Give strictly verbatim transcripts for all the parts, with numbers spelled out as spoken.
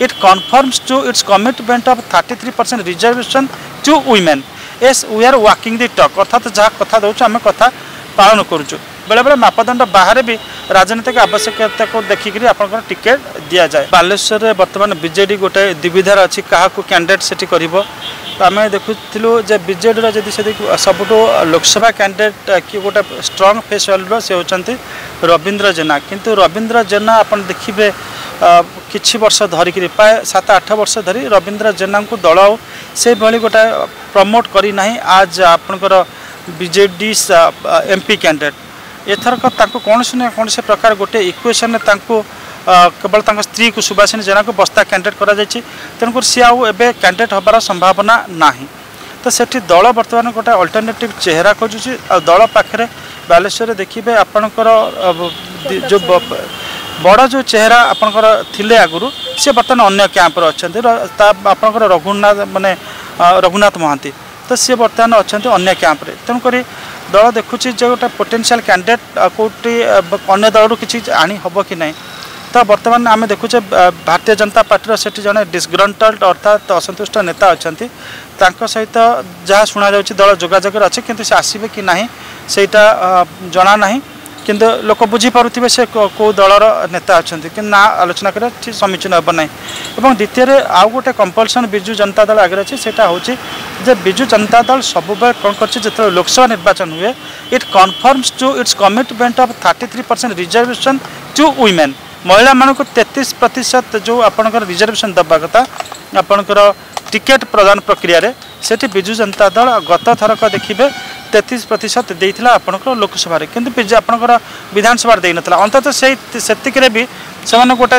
It confirms to its commitment of thirty three percent reservation to women as we are walking the talk अर्थात जहाँ कथा दूँ आम कथा पालन करुचु बेले बेले मापदंड बाहर भी राजनीतिक आवश्यकता को देखिक आप टिकेट दि जाए। बालेश्वर में बर्तमान बीजेडी गोटे दुविधार अच्छी क्या कैंडिडेट से कर तो आम देखुलु जे बीजेडी जदि से सबुठ लोकसभा कैंडिडेट कि गोटे स्ट्रंग फेस वैल्यू से होती रवींद्र जेना किंतु रवींद्र जेना आप देखिए किछि वर्ष धरिक प्राय सात आठ वर्ष धरी रवींद्र जेना को दल से भली गोटे प्रमोट करना आज आपणकर बीजेडी एमपी कैंडिडेट एथरक कौन से कौन से प्रकार गोटे इक्वेशन केवल स्त्री को सुभाषिनी जेना को बस्ता कैंडिडेट करा तेणुक सी आउ एबे कैंडिडेट हबार संभावना नाही तो सेठी दल बर्तमान गोटे अल्टरनेटिव चेहरा खोजुची आ दल पाखे बालेश्वर देखिए आपणकर जो बड़ जो चेहरा आपणकर थिले आगुरु सी बर्तमान अन्य कैंपर अच्छा आपणकर रघुनाथ माने रघुनाथ महांती तो सी बर्तमान अच्छा अन्य कैंप्रे तेणुक दल देखुची जो गोटे पोटेंशियल कैंडिडेट कौटी अन्य दल किसी आनी हम कि नहीं तो बर्तमान आम देखुचे भारतीय जनता पार्टी से जड़े डिस्ग्रंटल्ड अर्थात असंतुष्ट नेता अच्छा सहित जहाँ शुणा दल जोगाजोग अच्छे किंतु से आसबे कि ना सेटा जना ना किंतु लोक बुझीपे से कौ दलर नेता अच्छा कि ना आलोचना कर समीचीन हम ना और द्वितीय आउ गोटे कंपल्सन बिजु जनता दल आगे अच्छे से हूँ बिजु जनता दल सब कौन कर लोकसभा निर्वाचन हुए it confirms to its commitment of thirty three percent reservation to women महिला मान को तैंतीस प्रतिशत जो आपंकर रिजर्वेशन दबा कथा आपंकर टिकेट प्रदान प्रक्रिया रे सेठी बिजु जनता दल गत थरक देखिए तैंतीस प्रतिशत देता आपंकर लोकसभा किंतु आपंकर विधानसभा दे ना अंततः से भी से गोटे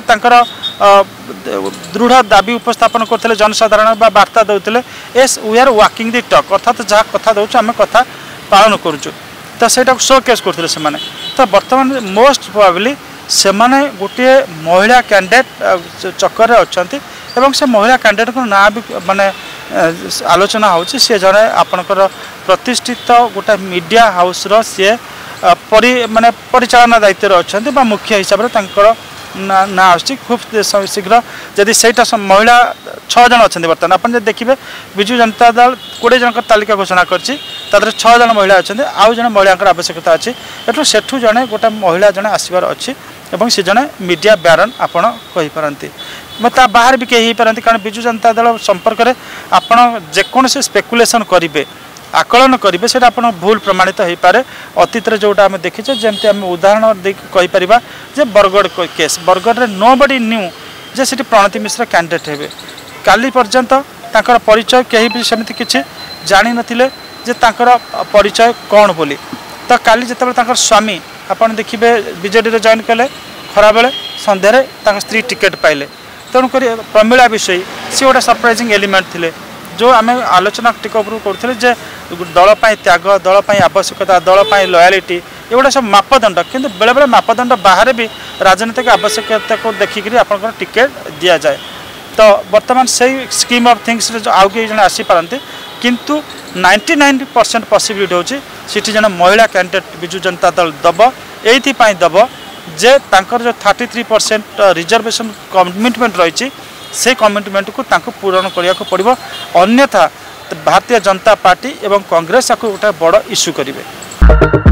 दृढ़ दाबी उपस्थापन करते जनसाधारण वार्ता दौते as we are walking the talk अर्थात जहाँ कथा दूँ आम कथा पालन करुचु तो सहीटा शो केस करते तो बर्तमान मोस्ट प्रोबेबली से माने गोटे महिला कैंडिडेट चक्कर अच्छा से महिला कैंडिडेट को ना भी माने आलोचना होची सी जड़े आपणकर प्रतिष्ठित गोटे मीडिया हाउस रो सी परि माने परिचालना दायित्व अच्छा मुख्य हिसाब से ना ना आसची खूब शीघ्र जदि सेटा महिला छः जन अच्छा बर्तमान आप देखिए बिजु जनता दल कोड़े जन तालिका घोषणा करछि छः जन महिला अच्छा आउ जन महिला आवश्यकता अच्छी एठू सेठू जड़े गोटे महिला जड़े आसबार अच्छी एवं से जड़े मीडिया ब्यारन आपण कहीपारती मत बाहर भी कहीं पारती कारण बिजु जनता दल संपर्क में आपड़ जेकोसी स्पेकुलेसन करेंगे आकलन करेंगे से आप भूल प्रमाणित हो पारे अतीत जोटा आम देखीचे जमती आम उदाहरण देपर जे बरगढ़ केस बरगढ़ में नो बडी न्यू जे से प्रणति मिश्र कैंडिडेट हे काली पर्यंत तांकर परिचय कहीं भी सेमती किसी जानी नथिले जे तांकर परिचय कौन बोली तो काली जिते स्वामी आप देखिए बीजेडी जॉइन कले खरा बेले संध्यारे स्त्री टिकेट पाइले तेणुक प्रमीला विषय सी गोटे सरप्राइजिंग एलिमेंट थिले जो आम आलोचना टिक करुले दल त्याग दल आवश्यकता दल लयालिटी एगुड़ा सब मापदंड किंतु बेले बेले मापदंड बाहर भी राजनीतिक आवश्यकता को देखिक आप टिकेट दि जाए तो बर्तमान से स्कीम ऑफ थिंग्स आउ किए जन आसीपारती किंतु नाइंटी नाइन परसेंट पॉसिबिलिटी होची सीटी जन महिला कैंडिडेट बिजु जनता दल दब एथि दब जे तांकर जो thirty three percent reservation commitment रही से कमिटमेंट को तांको पूरण करने को पड़ो अन्यथा भारतीय जनता पार्टी एवं कांग्रेस को गोटे बड़ इश्यू करेंगे।